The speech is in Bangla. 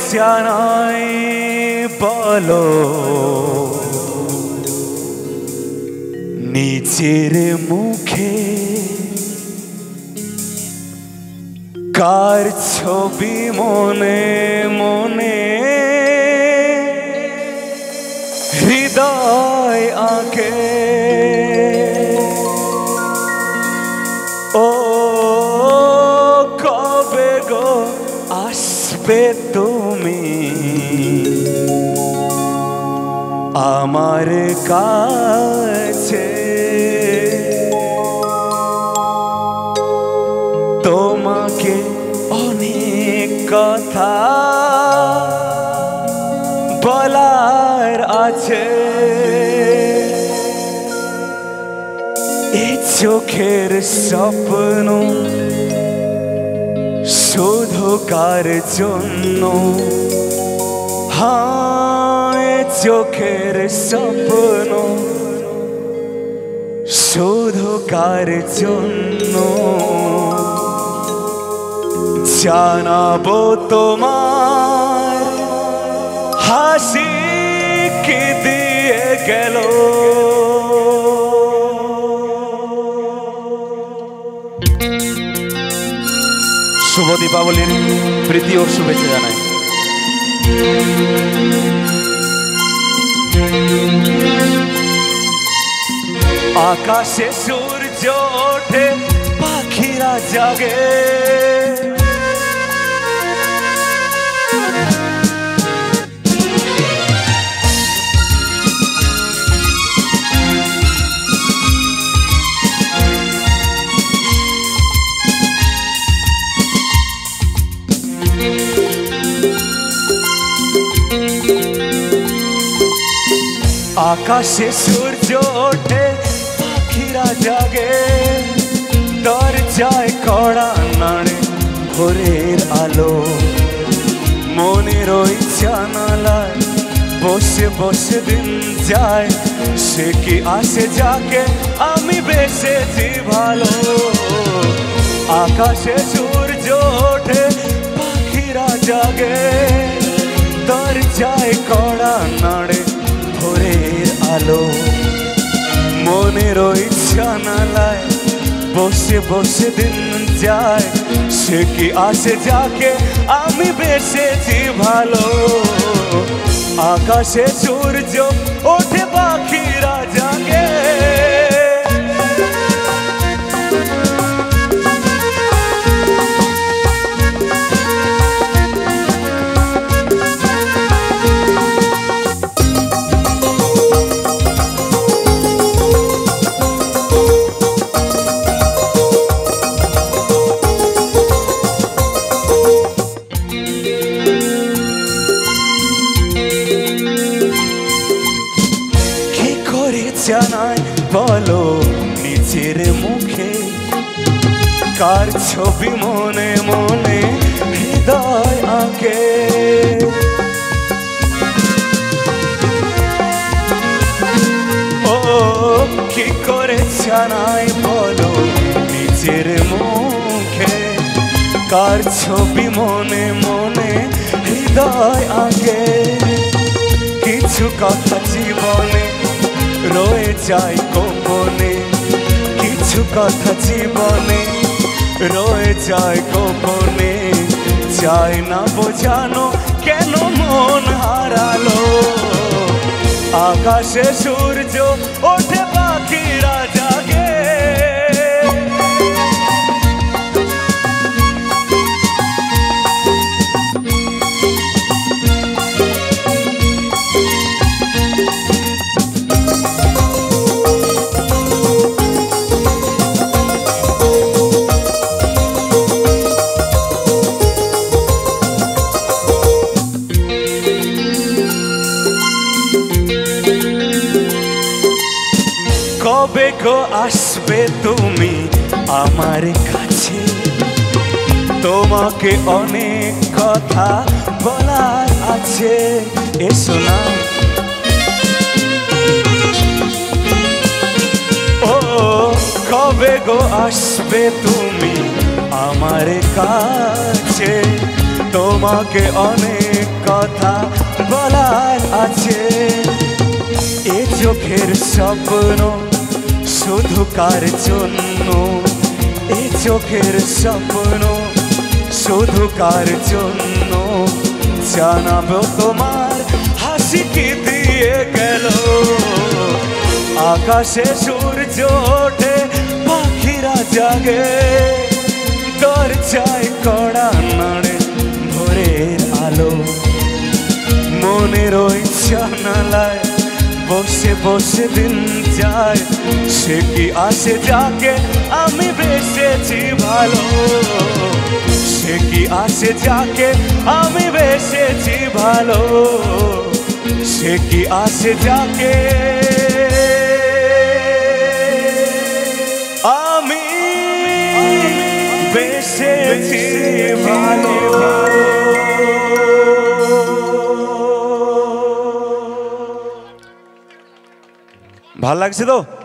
জানাই বলো নিজের মুখে কার ছবি মনে মনে হৃদয় আঁকে ও কবে গো আসবে তুমি আমার কাছে তোমাকে অনেক কথা বলার আছে এই চোখের স্বপ্ন শুধু কার জন্য হায় চোখের স্বপ্ন শুধু কার জন্য জানাবো তোমার হাসি কি দিয়ে গেল শুভ দীপাবলির প্রীতি ও শুভেচ্ছা জানাই আকাশে সূর্য ওঠে পাখিরা জাগে আকাশে সূর্য ওঠে পাখিরা জাগে দরজায় কড়া নাড়ে ভোরের আলো মনের ওই জানালায় বসে বসে দিন যায় সে কি আসে যাকে আমি বেসেছি ভালো আকাশে সূর্য ওঠে পাখিরা জাগে দরজায় কড়া নাড়ে ভোরের আলো মনের ওই জানালায় বসে বসে দিন যায় সে কি আসে যাকে আমি বেসেছি ভালো আকাশে সূর্য ওঠে পাখিরা জাগে জানাই বলো নিজের মুখে কার ছবি মনে মনে হৃদয় আঁকে ও কি করে জানাই বলো নিজের মুখে কার ছবি মনে মনে হৃদয় আঁকে কিছু কথা জীবনে রয়ে যায় গোপনে কিছু কথা জীবনে রয়ে যায় গোপনে চাই না বোঝানো কেন মন হারালো আকাশে সূর্য ওঠে পাখিরা জাগে কবে গো আসবে তুমি আমার কাছে তোমাকে অনেক কথা বলার আছে এসো না ও কবে গো আসবে তুমি আমার কাছে তোমাকে অনেক কথা বলার আছে। এ চোখের স্বপ্ন শুধু কার জন্য, এ চোখের স্বপ্ন শুধু কার জন্য, জানাবো তোমার হাসি কি দিয়ে গেল। আকাশে সূর্য ওঠে, পাখিরা জাগে, দরজায় কড়া নাড়ে ভোরের আলো। মনের ওই জানালায় বসে বসে দিন যায়, সে কি আসে যাকে আমি বেসেছি ভালো, সে কি আসে যাকে আমি বেসেছি ভালো, সে কি আসে যাকে আমি বেসেছি ভালো। ভাল লাগছে তো?